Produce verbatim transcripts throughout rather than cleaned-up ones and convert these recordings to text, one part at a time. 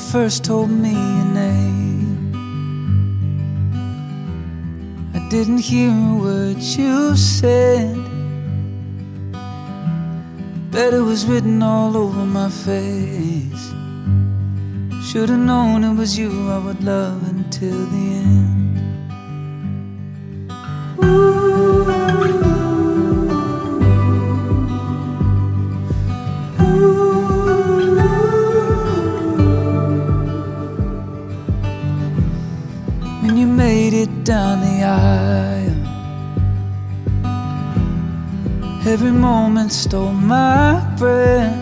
first told me your name, I didn't hear a word you said, but it was written all over my face. Should've known it was you I would love until the end. Ooh. When you made it down the aisle, every moment stole my breath.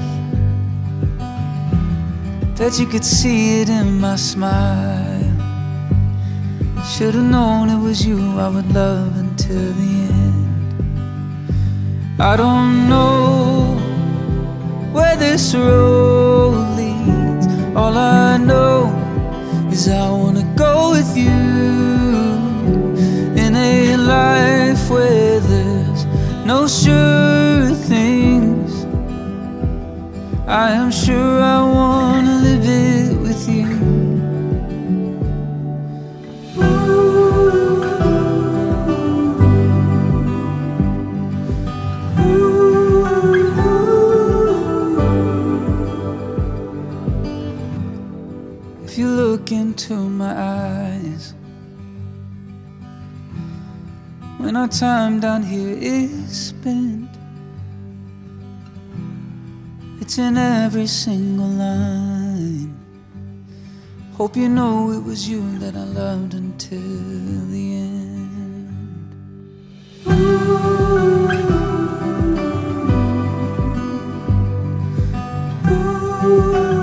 Bet you could see it in my smile. Should've known it was you I would love until the end. I don't know where this road leads. All I know is I wanna go with you in a life where there's no sure things. I am sure I wanna live it with you. If you look into my eyes, when our time down here is spent, it's in every single line. Hope you know it was you that I loved until the end. Ooh. Ooh.